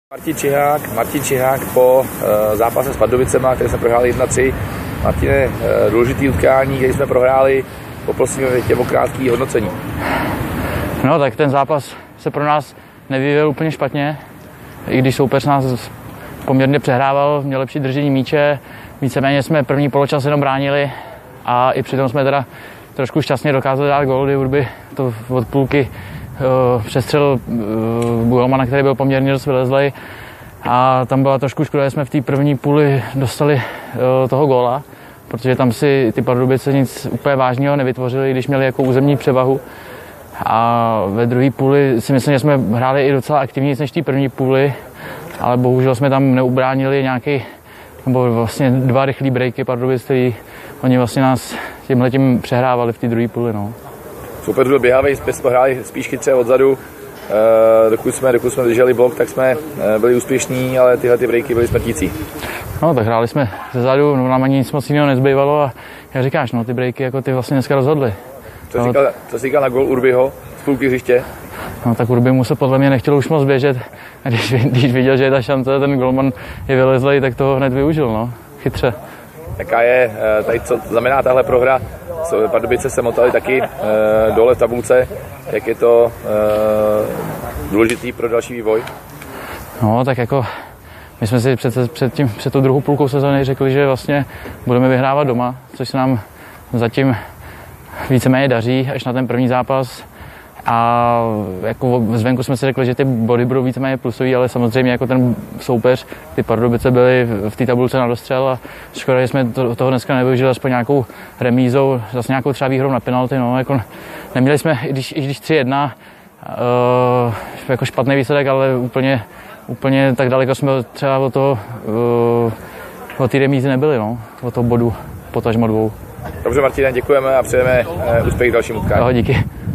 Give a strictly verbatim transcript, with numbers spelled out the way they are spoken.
Martin Čihák, Martin Čihák po uh, zápase s Pardubicema, který jsme prohráli jedna tři. Martine, uh, důležitý utkání, který jsme prohráli, poprosíme tě o krátké hodnocení. No tak ten zápas se pro nás nevyvíjel úplně špatně, i když soupeř nás poměrně přehrával, měl lepší držení míče, víceméně jsme první poločas jenom bránili a i přitom jsme teda trošku šťastně dokázali dát gól, kdy Urby to od půlky uh, přestřelil uh, golmana, který byl poměrně dost vylezlej a tam byla trošku škoda, že jsme v té první půli dostali uh, toho góla, protože tam si ty Pardubice nic úplně vážného nevytvořili, když měli jako územní převahu. A ve druhé půli si myslím, že jsme hráli i docela aktivněji než v té první půli, ale bohužel jsme tam neubránili nějaký, nebo vlastně dva rychlý breaky Pardubic, který oni vlastně nás tímhletím přehrávali v té druhé půli. No. Super byl běhavý, jsme hráli spíš chytře odzadu, e, dokud jsme, dokud jsme drželi blok, tak jsme e, byli úspěšní, ale tyhle ty breaky byly smrtící. No tak hráli jsme zezadu, no, nám ani nic moc jiného nezbývalo a jak říkáš, no ty breaky jako ty vlastně dneska rozhodly. Co jsi říkal, co jsi říkal na gól Urbyho z půlky hřiště? No tak Urby mu se podle mě nechtěl už moc běžet. A když, když viděl, že je ta šance, ten golman je vylezlej, tak to hned využil, no. Chytře. Jaká je, tady co znamená tahle prohra? Pardubice se motali taky e, dole v tabulce. Jak je to e, důležitý pro další vývoj? No tak jako my jsme si před, před, tím, před tou druhou půlkou sezóny řekli, že vlastně budeme vyhrávat doma, což se nám zatím víceméně daří až na ten první zápas. A jako zvenku jsme si řekli, že ty body budou víceméně plusový, ale samozřejmě jako ten soupeř, ty Pardubice byly v té tabulce na dostřel a škoda, že jsme to, toho dneska nevyužili aspoň nějakou remízou, zase nějakou třeba výhrou na penalty. No, jako neměli jsme, i když, i když tři jedna, uh, jako špatný výsledek, ale úplně, úplně tak daleko jsme třeba od toho, uh, od té remízy nebyli, no, od toho bodu potažmo dvou. Dobře Martine, děkujeme a přejeme uh, úspěch k dalšímu utkání. Ahoj, díky.